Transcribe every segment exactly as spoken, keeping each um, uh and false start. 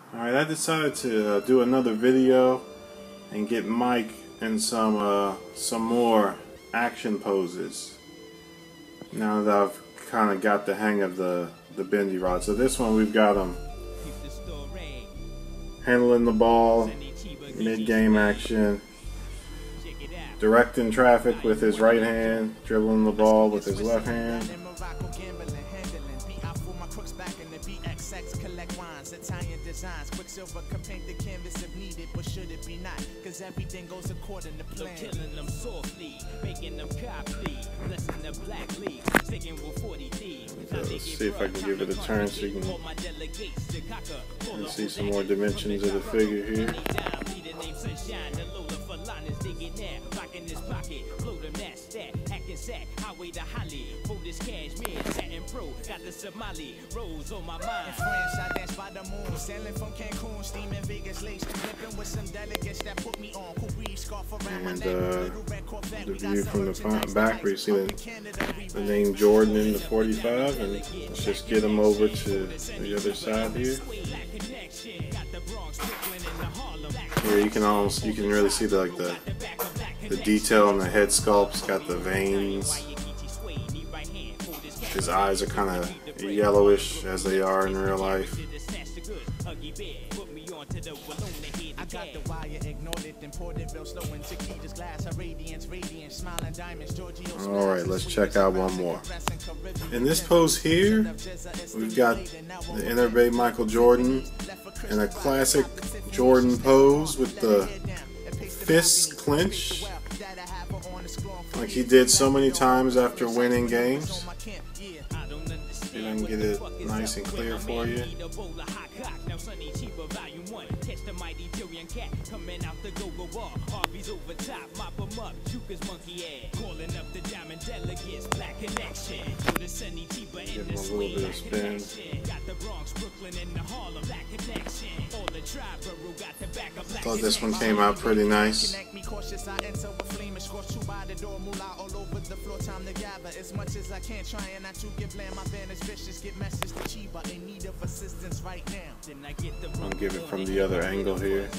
Alright, I decided to uh, do another video and get Mike in some uh, some more action poses now that I've kind of got the hang of the, the bendy rod. So this one we've got him handling the ball, mid-game action, directing traffic with his right hand, dribbling the ball with his left hand. Italian designs, Quicksilver can paint the canvas if needed, but should it be not? Cause everything goes according to plan. Killing them softly, making them copy, blessing the black league, sticking with forty thieves. Let's see if I can give it a turn so you can see some more dimensions of the figure here. Highway to Holly, for this cashmere, satin pro, got the Somali rose on my mind. In France, I dance by the moon, sailing from Cancun, steaming Vegas lace, flipping with some delegates that put me on. And uh, the view from the front back where you see the, the name Jordan in the forty-five, and let's just get him over to the other side here. Here you can almost you can really see the like the the detail on the head sculpt's got the veins. His eyes are kind of yellowish as they are in real life. Alright, let's check out one more. In this pose here, we've got the Enterbay Michael Jordan in a classic Jordan pose with the fists clenched, like he did so many times after winning games. See if I can get it nice and clear for you. Give him a little bit of spin. I thought this one came out pretty nice. I'll give it from the other angle here.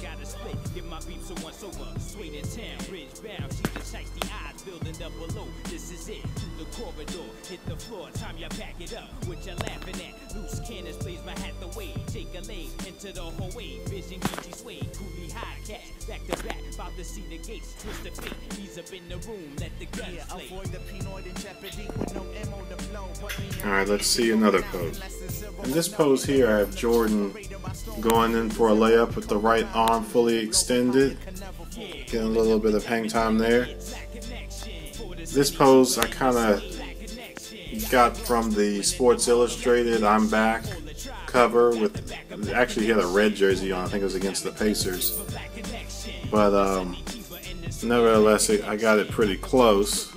Alright, let's see another pose. In this pose here, I have Jordan going in for a layup with the right arm fully extended. Getting a little bit of hang time there. This pose I kind of got from the Sports Illustrated I'm Back cover. With actually he had a red jersey on. I think it was against the Pacers. But um, nevertheless, I got it pretty close.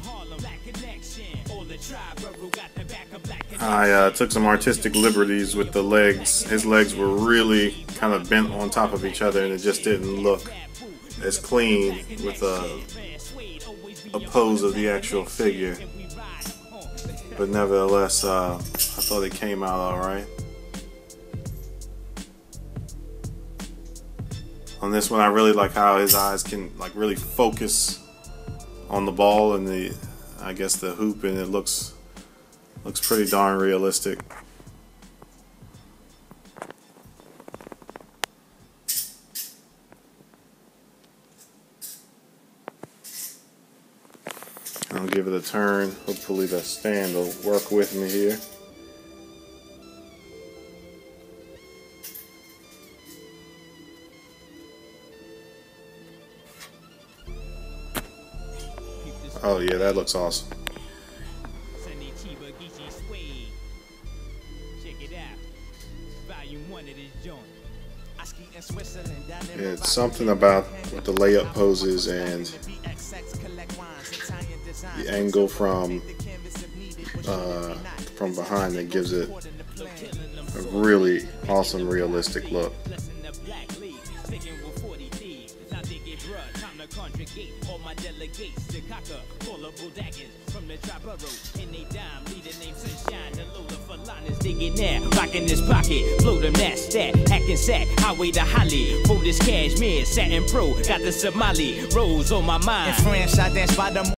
I uh, took some artistic liberties with the legs. His legs were really kind of bent on top of each other, and it just didn't look as clean with a, a pose of the actual figure. But nevertheless, uh, I thought it came out alright. On this one, I really like how his eyes can like really focus on the ball and the, I guess the hoop, and it looks looks pretty darn realistic. I'll give it a turn. Hopefully the stand will work with me here. Oh yeah, that looks awesome. Yeah, it's something about with the layup poses and the angle from uh, from behind that gives it a really awesome, realistic look. conjugate all my delegates to conquer pullable daggers from the Triborough. And they dime, leader named Sunshine, the loader for liners. Dig it now, rockin' this pocket, float them that stat, hacking sack, highway to Holly. For this cashmere, satin pro, got the Somali rolls on my mind. In France, I dance by the